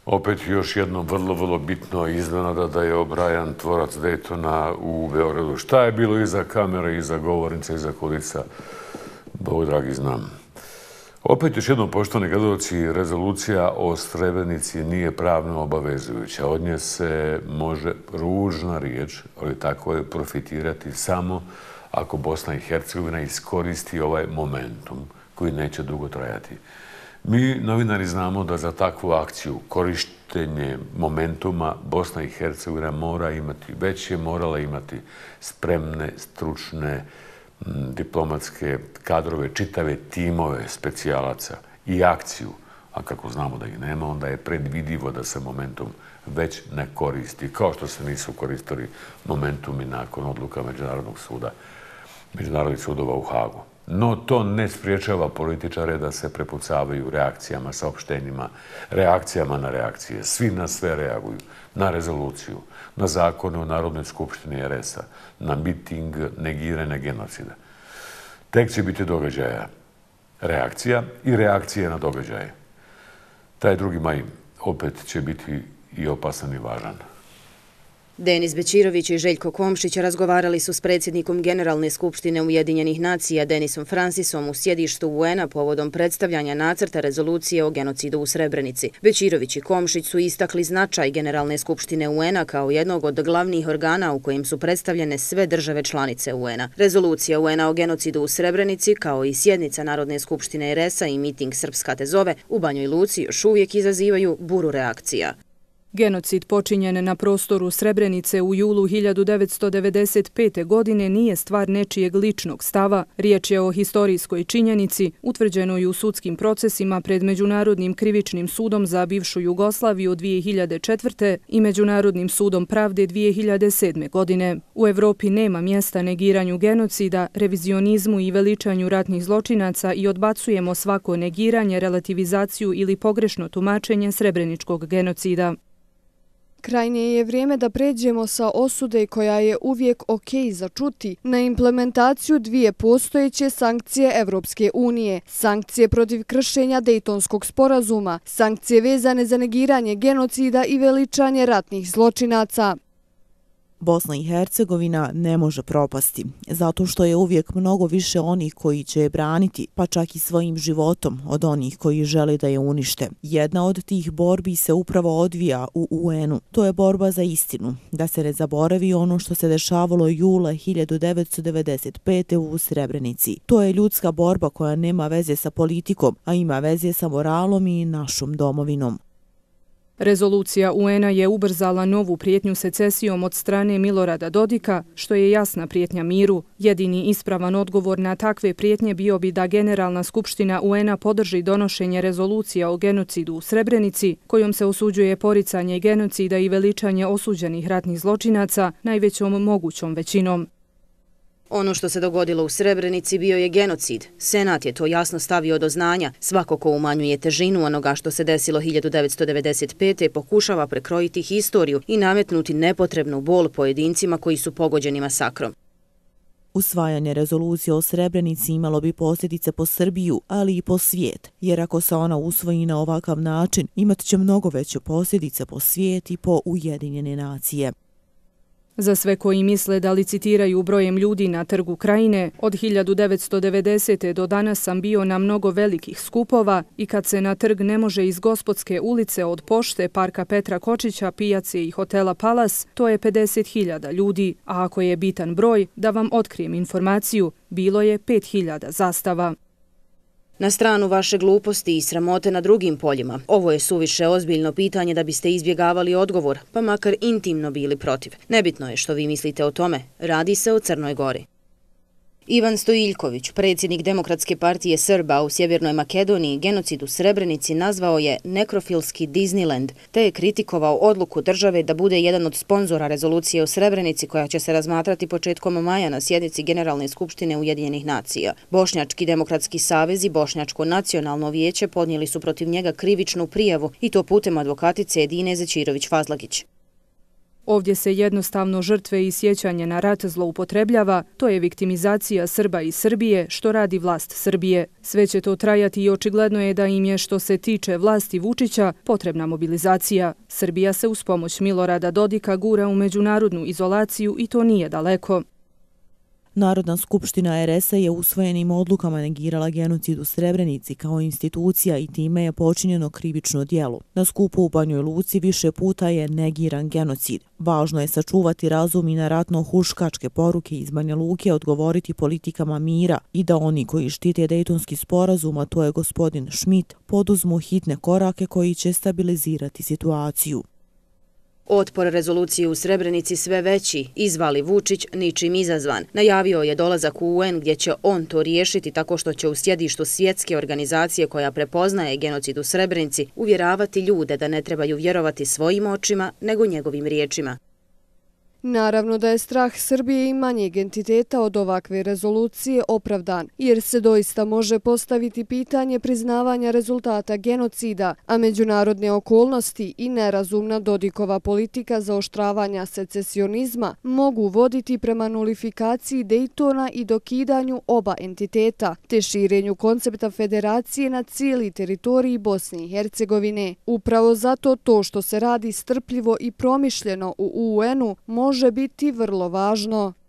Opet još jedno vrlo bitno iznenada da je O'Brien tvorac Daytona u Beogradu. Šta je bilo iza kamere, iza govornice, iza kulica? Bog dragi znam. Opet još jednom, poštovani gledalci, rezolucija o Srebrenici nije pravno obavezujuća. Od nje se može ružna riječ, ali tako je, profitirati samo ako Bosna i Hercegovina iskoristi ovaj momentum koji neće dugo trajati. Mi, novinari, znamo da za takvu akciju, korištenje momentuma, Bosna i Hercegovina već je morala imati spremne, stručne, diplomatske kadrove, čitave timove specijalaca i akciju. A kako znamo da ih nema, onda je predvidivo da se momentum već ne koristi, kao što se nisu koristili momentumi nakon odluka međunarodnih sudova u Hagu. No to ne spriječava političare da se prepucavaju reakcijama, saopštenjima, reakcijama na reakcije. Svi na sve reaguju. Na rezoluciju, na zakone o Narodnoj skupštini RS-a, na miting negiranja genocida. Tek će biti događaja reakcija i reakcije na događaje. Taj 2. maj opet će biti i opasan i važan. Denis Bećirović i Željko Komšić razgovarali su s predsjednikom Generalne skupštine Ujedinjenih nacija Denisom Francisom u sjedištu UN-a povodom predstavljanja nacrta rezolucije o genocidu u Srebrenici. Bećirović i Komšić su istakli značaj Generalne skupštine UN-a kao jednog od glavnih organa u kojem su predstavljene sve države članice UN-a. Rezolucija UN-a o genocidu u Srebrenici, kao i sjednica Narodne skupštine RS-a i miting Srpska te zove u Banjoj Luci još uvijek izazivaju buru reakcija. Genocid počinjen na prostoru Srebrenice u julu 1995. godine nije stvar nečijeg ličnog stava. Riječ je o historijskoj činjenici, utvrđenoj u sudskim procesima pred Međunarodnim krivičnim sudom za bivšu Jugoslaviju 2004. i Međunarodnim sudom pravde 2007. godine. U Evropi nema mjesta negiranju genocida, revizionizmu i veličanju ratnih zločinaca i odbacujemo svako negiranje, relativizaciju ili pogrešno tumačenje srebreničkog genocida. Krajnje je vrijeme da pređemo sa osude koja je uvijek okej za čuti na implementaciju 2 postojeće sankcije Evropske unije. Sankcije protiv kršenja Dejtonskog sporazuma, sankcije vezane za negiranje genocida i veličanje ratnih zločinaca. Bosna i Hercegovina ne može propasti, zato što je uvijek mnogo više onih koji će je braniti, pa čak i svojim životom, od onih koji žele da je unište. Jedna od tih borbi se upravo odvija u UN-u. To je borba za istinu, da se ne zaboravi ono što se dešavalo jula 1995. u Srebrenici. To je ljudska borba koja nema veze sa politikom, a ima veze sa moralom i našom domovinom. Rezolucija UN-a je ubrzala novu prijetnju secesijom od strane Milorada Dodika, što je jasna prijetnja miru. Jedini ispravan odgovor na takve prijetnje bio bi da Generalna skupština UN-a podrži donošenje rezolucija o genocidu u Srebrenici, kojom se osuđuje poricanje genocida i veličanje osuđenih ratnih zločinaca najvećom mogućom većinom. Ono što se dogodilo u Srebrenici bio je genocid. Senat je to jasno stavio do znanja. Svako ko umanjuje težinu onoga što se desilo 1995. pokušava prekrojiti historiju i nametnuti nepotrebnu bol pojedincima koji su pogođeni masakrom. Usvajanje rezolucije o Srebrenici imalo bi posljedice po Srbiju, ali i po svijet, jer ako se ona usvoji na ovakav način, imat će mnogo veće posljedice po svijet i po Ujedinjene nacije. Za sve koji misle da licitiraju brojem ljudi na Trgu Krajine, od 1990. do danas sam bio na mnogo velikih skupova i kad se na trg ne može iz Gospodske ulice od pošte, parka Petra Kočića, pijace i hotela Palas, to je 50.000 ljudi, a ako je bitan broj, da vam otkrijem informaciju, bilo je 5.000 zastava. Na stranu vaše gluposti i sramote na drugim poljima. Ovo je suviše ozbiljno pitanje da biste izbjegavali odgovor, pa makar intimno bili protiv. Nebitno je što vi mislite o tome. Radi se o Crnoj Gori. Ivan Stojiljković, predsjednik Demokratske partije Srba u Sjevernoj Makedoniji, genocid u Srebrenici nazvao je nekrofilski Disneyland, te je kritikovao odluku države da bude jedan od sponzora rezolucije o Srebrenici koja će se razmatrati početkom maja na sjednici Generalne skupštine Ujedinjenih nacija. Bošnjački demokratski savez i Bošnjačko nacionalno vijeće podnijeli su protiv njega krivičnu prijavu i to putem advokatice Edine Zećirović-Fazlagić. Ovdje se jednostavno žrtve i sjećanje na rat zloupotrebljava, to je viktimizacija Srba i Srbije, što radi vlast Srbije. Sve će to trajati i očigledno je da im je, što se tiče vlasti Vučića, potrebna mobilizacija. Srbija se uz pomoć Milorada Dodika gura u međunarodnu izolaciju i to nije daleko. Narodna skupština RS-a je usvojenim odlukama negirala genocid u Srebrenici kao institucija i time je počinjeno krivično djelo. Na skupu u Banjoj Luci više puta je negiran genocid. Važno je sačuvati razum i na ratno-huškačke poruke iz Banja Luke odgovoriti politikama mira i da oni koji štite Dejtonski sporazum, a to je gospodin Schmidt, poduzmu hitne korake koji će stabilizirati situaciju. Otpor rezolucije u Srebrenici sve veći, izvali Vučić ničim izazvan. Najavio je dolazak u UN gdje će on to riješiti tako što će u sjedištu svjetske organizacije koja prepoznaje genocid u Srebrenici uvjeravati ljude da ne trebaju vjerovati svojim očima nego njegovim riječima. Naravno da je strah Srbije i manjeg entiteta od ovakve rezolucije opravdan, jer se doista može postaviti pitanje priznavanja rezultata genocida, a međunarodne okolnosti i nerazumna Dodikova politika zaoštravanja secesionizma mogu voditi prema nulifikaciji Dejtona i dokidanju oba entiteta, te širenju koncepta federacije na cijeli teritoriji Bosne i Hercegovine. Upravo zato to što se radi strpljivo i promišljeno u UN-u može biti vrlo važno.